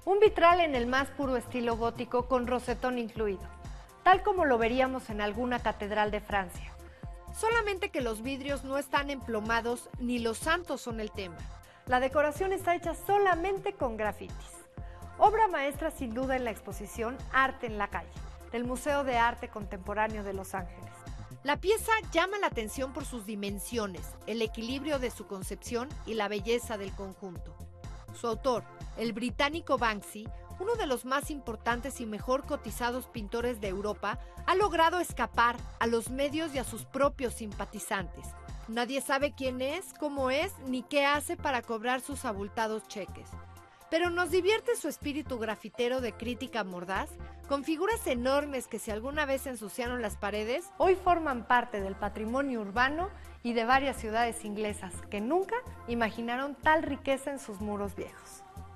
Un vitral en el más puro estilo gótico con rosetón incluido, tal como lo veríamos en alguna catedral de Francia. Solamente que los vidrios no están emplomados ni los santos son el tema. La decoración está hecha solamente con grafitis. Obra maestra sin duda en la exposición Arte en la Calle, del Museo de Arte Contemporáneo de Los Ángeles. La pieza llama la atención por sus dimensiones, el equilibrio de su concepción y la belleza del conjunto. Su autor, el británico Banksy, uno de los más importantes y mejor cotizados pintores de Europa, ha logrado escapar a los medios y a sus propios simpatizantes. Nadie sabe quién es, cómo es, ni qué hace para cobrar sus abultados cheques. Pero nos divierte su espíritu grafitero de crítica mordaz, con figuras enormes que si alguna vez ensuciaron las paredes, hoy forman parte del patrimonio urbano y de varias ciudades inglesas que nunca imaginaron tal riqueza en sus muros viejos.